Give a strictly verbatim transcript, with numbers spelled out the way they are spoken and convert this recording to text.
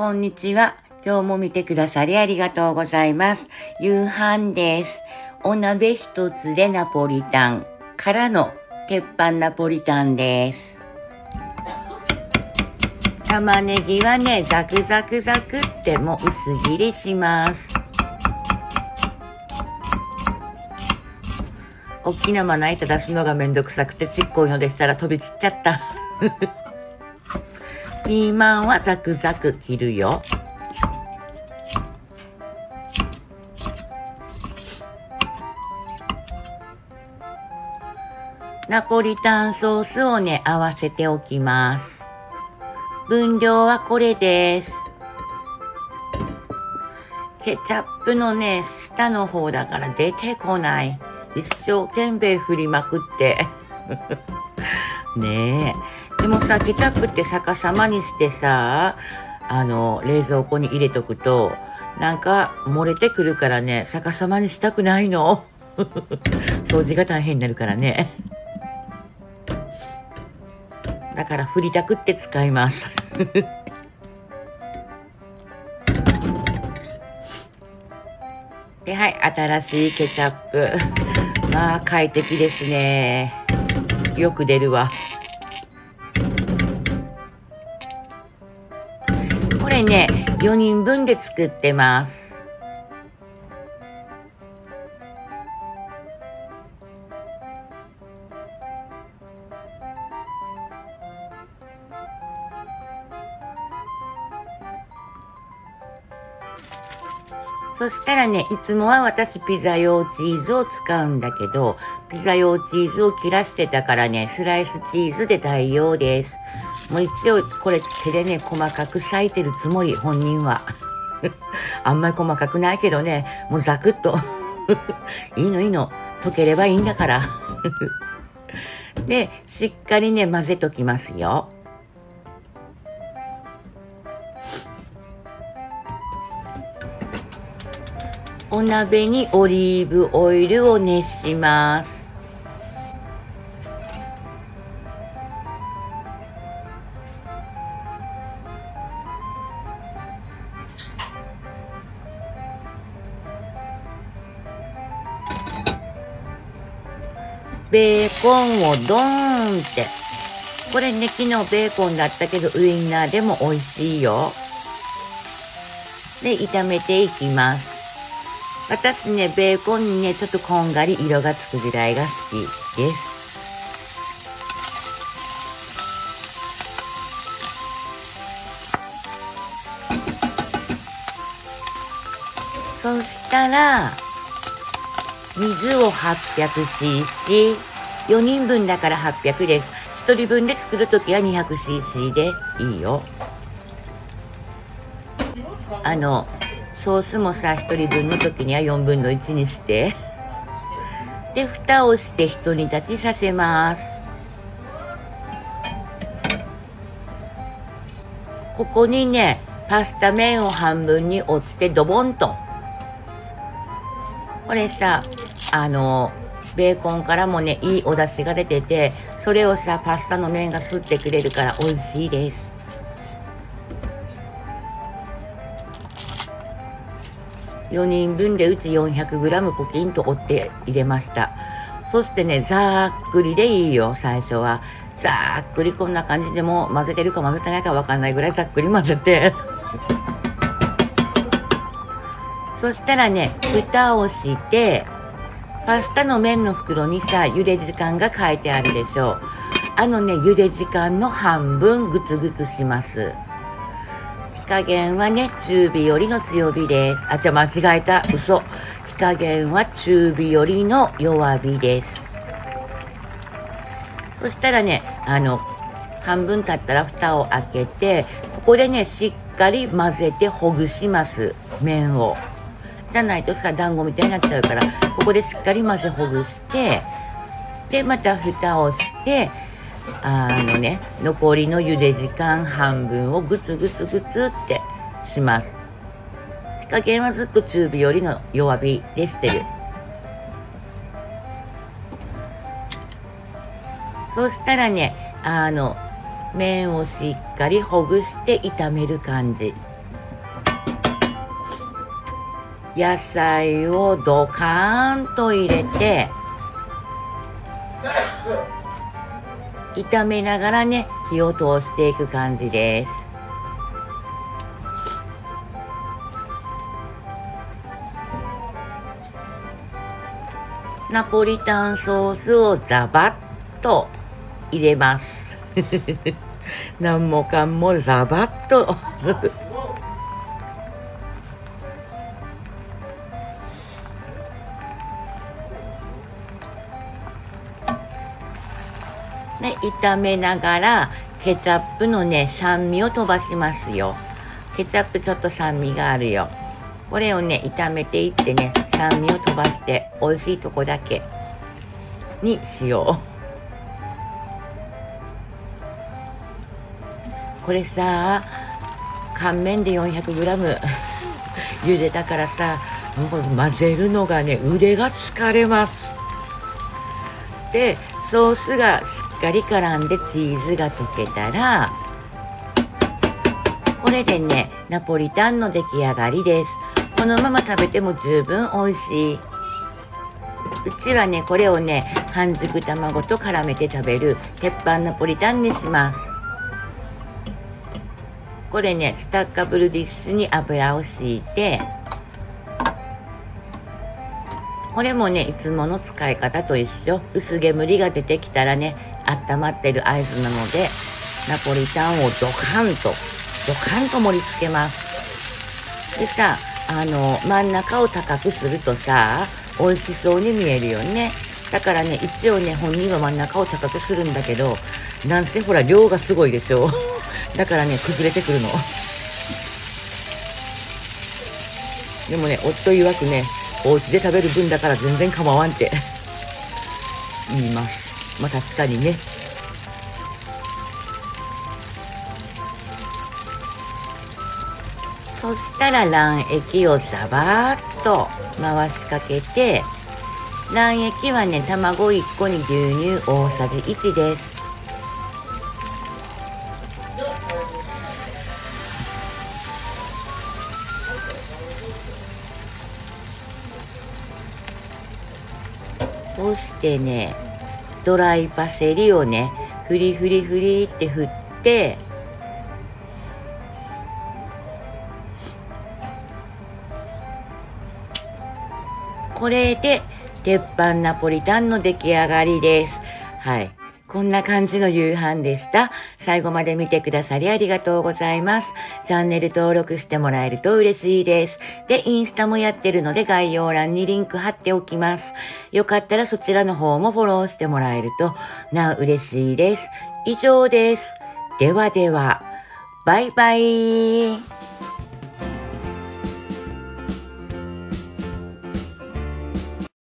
こんにちは。今日も見てくださりありがとうございます。夕飯です。お鍋一つでナポリタンからの鉄板ナポリタンです。玉ねぎはね、ザクザクザクってもう薄切りします。大きなまな板出すのがめんどくさくてちっこいのでしたら飛び散っちゃった。ピーマンはザクザク切るよ。ナポリタンソースをね、合わせておきます。分量はこれです。ケチャップのね、下の方だから出てこない。一生懸命振りまくって。ねえ。でもさ、ケチャップって逆さまにしてさ、あの、冷蔵庫に入れとくと、なんか漏れてくるからね、逆さまにしたくないの。掃除が大変になるからね。だから振りたくって使います。で、はい、新しいケチャップ。まあ、快適ですね。よく出るわ。これね、よにんぶんで作ってます。そしたらね、いつもは私ピザ用チーズを使うんだけど、ピザ用チーズを切らしてたからね、スライスチーズで代用です。もう一応これ手でね、細かく裂いてるつもり、本人は。あんまり細かくないけどね、もうザクッと。いいのいいの。溶ければいいんだから。で、しっかりね、混ぜときますよ。お鍋にオリーブオイルを熱します。ベーコンをドーンって。これね、昨日ベーコンだったけどウインナーでも美味しいよ。で、炒めていきます。私ね、ベーコンにね、ちょっとこんがり色がつくぐらいが好きです。そしたら、水を はっぴゃくシーシー、よにんぶんだからはっぴゃくです。ひとりぶんで作るときは にひゃくシーシー でいいよ。あの、ソースもさ、ひとりぶんの時にはよんぶんのいちにして。で、蓋をしてひと煮立ちさせます。ここにね、パスタ麺を半分に折ってドボンと。これさ、あの、ベーコンからもね、いいお出汁が出てて、それをさ、パスタの麺が吸ってくれるから美味しいです。よにんぶんでうち よんひゃくグラム ポキンと折って入れました。そしてね、ざっくりでいいよ、最初は。ざっくりこんな感じでも混ぜてるか混ぜてないかわかんないぐらいざっくり混ぜて。そしたらね、蓋をして、パスタの麺の袋にさ、茹で時間が書いてあるでしょ。あのね、茹で時間の半分グツグツします。火加減はね、中火よりの強火です。あ、じゃ間違えた。嘘。火加減は中火よりの弱火です。そしたらね、あの、半分経ったら蓋を開けて、ここでね、しっかり混ぜてほぐします。麺を。じゃないとさ、団子みたいになっちゃうから、ここでしっかり混ぜほぐして、で、また蓋をして、あのね、残りの茹で時間半分をグツグツグツってします。火加減はずっと中火よりの弱火でしてる。そしたらね、あの、麺をしっかりほぐして炒める感じ。 野菜をドカーンと入れて、炒めながらね、火を通していく感じです。ナポリタンソースをザバッと入れます。何もかんもザバッと。で、炒めながらケチャップのね、酸味を飛ばしますよ。ケチャップちょっと酸味があるよ。これをね、炒めていってね、酸味を飛ばして美味しいとこだけにしよう。これさ、乾麺で よんひゃくグラム 茹でたからさ、もう混ぜるのがね、腕が疲れます。で、ソースがしっかり絡んでチーズが溶けたら、これでね、ナポリタンの出来上がりです。このまま食べても十分美味しい。うちはね、これをね、半熟卵と絡めて食べる鉄板ナポリタンにします。これね、スタッカブルディッシュに油を敷いて、これもね、いつもの使い方と一緒。薄煙が出てきたらね、温まってる合図なので、ナポリタンをドカンと、ドカンと盛り付けます。でさ、あの、真ん中を高くするとさ、美味しそうに見えるよね。だからね、一応ね、本人は真ん中を高くするんだけど、なんせほら、量がすごいでしょ。だからね、崩れてくるの。でもね、夫曰くね、お家で食べる分だから全然構わんって言います。まあ確かにね。そしたら卵液をザバーッと回しかけて、卵液はね、卵いっこに牛乳大さじいちです。そしてね、ドライパセリをね、フリフリフリって振って、これで鉄板ナポリタンの出来上がりです。はい。こんな感じの夕飯でした。最後まで見てくださりありがとうございます。チャンネル登録してもらえると嬉しいです。で、インスタもやってるので概要欄にリンク貼っておきます。よかったらそちらの方もフォローしてもらえるとなお嬉しいです。以上です。ではでは、バイバイ。